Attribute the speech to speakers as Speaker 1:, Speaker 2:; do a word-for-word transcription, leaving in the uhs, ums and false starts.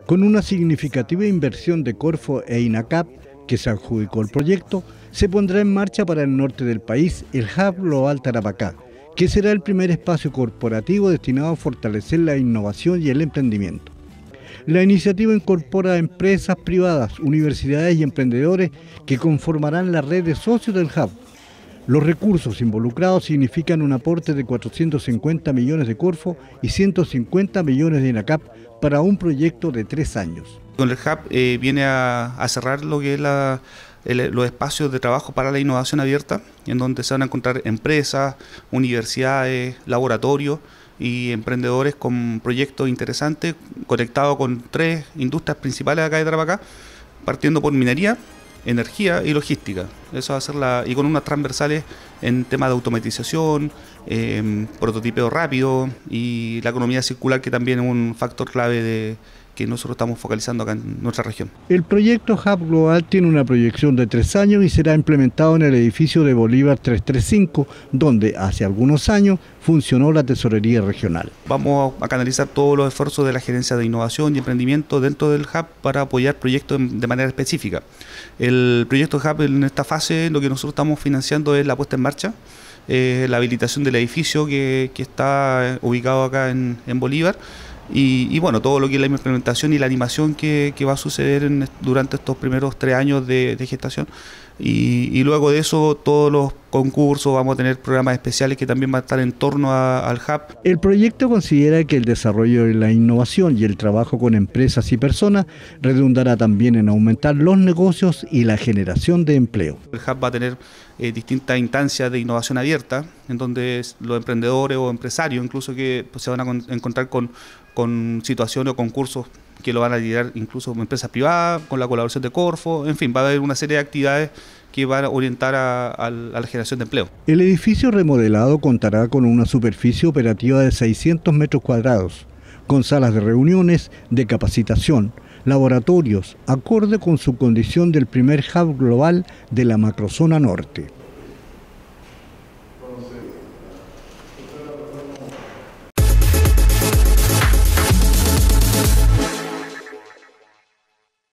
Speaker 1: Con una significativa inversión de Corfo e INACAP, que se adjudicó el proyecto, se pondrá en marcha para el norte del país el Hub Global Tarapacá, que será el primer espacio corporativo destinado a fortalecer la innovación y el emprendimiento. La iniciativa incorpora a empresas privadas, universidades y emprendedores que conformarán la red de socios del Hub. Los recursos involucrados significan un aporte de cuatrocientos cincuenta millones de Corfo y ciento cincuenta millones de INACAP para un proyecto de tres años.
Speaker 2: Con el Hub eh, viene a, a cerrar lo que es la, el, los espacios de trabajo para la innovación abierta, en donde se van a encontrar empresas, universidades, laboratorios y emprendedores con proyectos interesantes conectados con tres industrias principales acá de Tarapacá, partiendo por minería, energía y logística. Eso va a ser la, y con unas transversales en temas de automatización, eh, prototipeo rápido y la economía circular, que también es un factor clave de que nosotros estamos focalizando acá en nuestra región.
Speaker 1: El proyecto Hub Global tiene una proyección de tres años y será implementado en el edificio de Bolívar trescientos treinta y cinco, donde hace algunos años funcionó la tesorería regional.
Speaker 2: Vamos a canalizar todos los esfuerzos de la Gerencia de Innovación y Emprendimiento dentro del Hub para apoyar proyectos de manera específica. El proyecto Hub, en esta fase, lo que nosotros estamos financiando es la puesta en marcha, eh, la habilitación del edificio que, que está ubicado acá en, en Bolívar. Y, y bueno, todo lo que es la implementación y la animación que, que va a suceder en, durante estos primeros tres años de, de gestación. Y, y luego de eso, todos los concursos, vamos a tener programas especiales que también van a estar en torno a, al Hub.
Speaker 1: El proyecto considera que el desarrollo de la innovación y el trabajo con empresas y personas redundará también en aumentar los negocios y la generación de empleo.
Speaker 2: El Hub va a tener eh, distintas instancias de innovación abierta, en donde los emprendedores o empresarios incluso que pues, se van a con, encontrar con, con situaciones o concursos que lo van a liderar incluso como empresas privadas, con la colaboración de Corfo, en fin, va a haber una serie de actividades que van a orientar a, a, a la generación de empleo.
Speaker 1: El edificio remodelado contará con una superficie operativa de seiscientos metros cuadrados, con salas de reuniones, de capacitación, laboratorios, acorde con su condición del primer hub global de la macrozona norte.